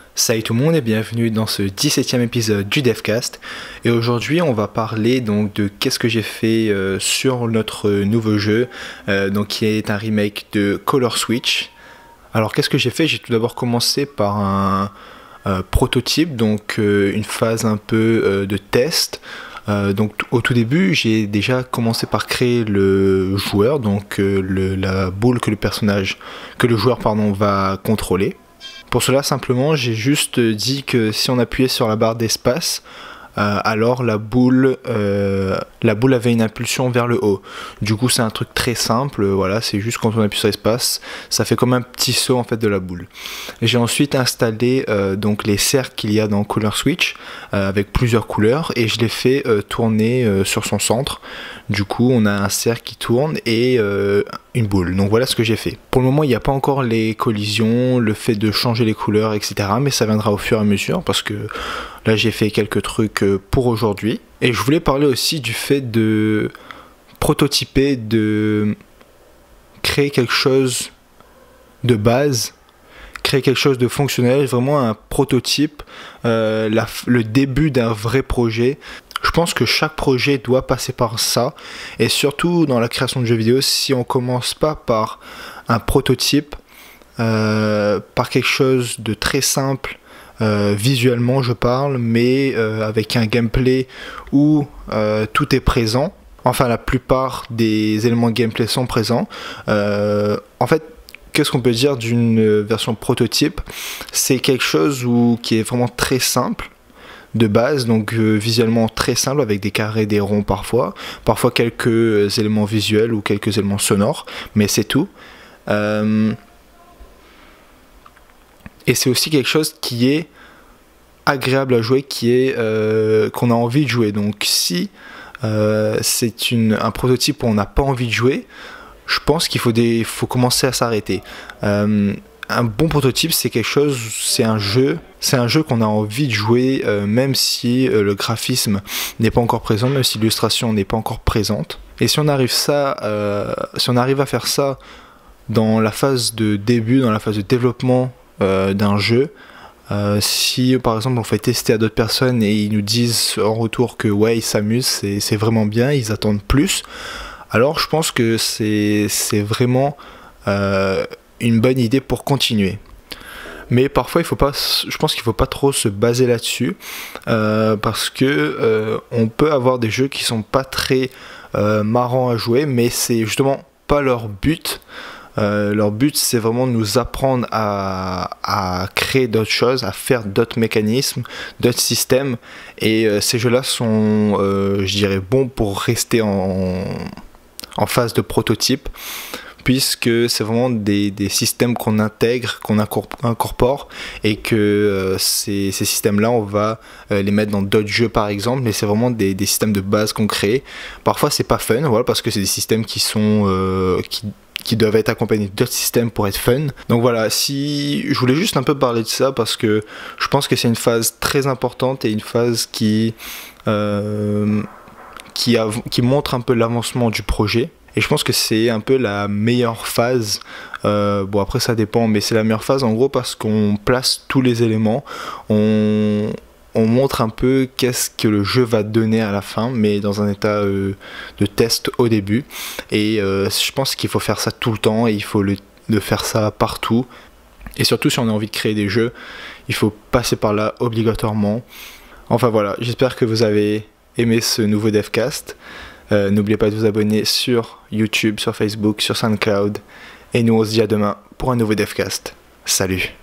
Salut tout le monde et bienvenue dans ce 17e épisode du Devcast. Et aujourd'hui on va parler donc de qu'est-ce que j'ai fait sur notre nouveau jeu, qui est un remake de Color Switch. Alors qu'est-ce que j'ai fait? J'ai tout d'abord commencé par un prototype, donc une phase un peu de test. Donc au tout début j'ai déjà commencé par créer le joueur, donc la boule que le joueur va contrôler. Pour cela simplement j'ai juste dit que si on appuyait sur la barre d'espace, alors la boule avait une impulsion vers le haut. Du coup c'est un truc très simple, voilà, c'est juste quand on appuie sur l'espace, ça fait comme un petit saut en fait de la boule. J'ai ensuite installé donc les cercles qu'il y a dans Color Switch avec plusieurs couleurs et je les fais tourner sur son centre. Du coup on a un cercle qui tourne et une boule. Donc voilà ce que j'ai fait. Pour le moment il n'y a pas encore les collisions, le fait de changer les couleurs, etc. Mais ça viendra au fur et à mesure parce que là j'ai fait quelques trucs pour aujourd'hui. Et je voulais parler aussi du fait de prototyper, de créer quelque chose de base, créer quelque chose de fonctionnel, vraiment un prototype, le début d'un vrai projet. Je pense que chaque projet doit passer par ça, et surtout dans la création de jeux vidéo, si on commence pas par un prototype, par quelque chose de très simple, visuellement je parle, mais avec un gameplay où tout est présent, enfin la plupart des éléments de gameplay sont présents. En fait, qu'est-ce qu'on peut dire d'une version prototype? C'est quelque chose qui est vraiment très simple de base, donc visuellement très simple avec des carrés, des ronds parfois quelques éléments visuels ou quelques éléments sonores, mais c'est tout. Et c'est aussi quelque chose qui est agréable à jouer, qu'on a envie de jouer. Donc si c'est un prototype où on n'a pas envie de jouer, je pense qu'il faut commencer à s'arrêter. Un bon prototype, c'est un jeu qu'on a envie de jouer, même si le graphisme n'est pas encore présent, même si l'illustration n'est pas encore présente. Et si on arrive à faire ça dans la phase de début, dans la phase de développement d'un jeu, si par exemple on fait tester à d'autres personnes et ils nous disent en retour que ouais ils s'amusent, c'est vraiment bien, ils attendent plus, alors je pense que c'est vraiment une bonne idée pour continuer. Mais parfois je pense qu'il faut pas trop se baser là-dessus, parce que on peut avoir des jeux qui sont pas très marrants à jouer, mais c'est justement pas leur but. Leur but c'est vraiment de nous apprendre à créer d'autres choses, à faire d'autres mécanismes, d'autres systèmes, et ces jeux là sont je dirais bons pour rester en phase de prototype, puisque c'est vraiment des systèmes qu'on intègre, qu'on incorpore, et que ces systèmes-là, on va les mettre dans d'autres jeux par exemple, mais c'est vraiment des systèmes de base qu'on crée. Parfois c'est pas fun, voilà, parce que c'est des systèmes qui doivent être accompagnés d'autres systèmes pour être fun. Donc voilà, je voulais juste un peu parler de ça, parce que je pense que c'est une phase très importante et une phase qui montre un peu l'avancement du projet. Et je pense que c'est un peu la meilleure phase, bon après ça dépend, mais c'est la meilleure phase en gros parce qu'on place tous les éléments, on montre un peu qu'est-ce que le jeu va donner à la fin, mais dans un état de test au début. Et je pense qu'il faut faire ça tout le temps, et il faut le faire ça partout. Et surtout si on a envie de créer des jeux, il faut passer par là obligatoirement. Enfin voilà, j'espère que vous avez aimé ce nouveau Devcast. N'oubliez pas de vous abonner sur YouTube, sur Facebook, sur SoundCloud. Et nous on se dit à demain pour un nouveau Devcast. Salut!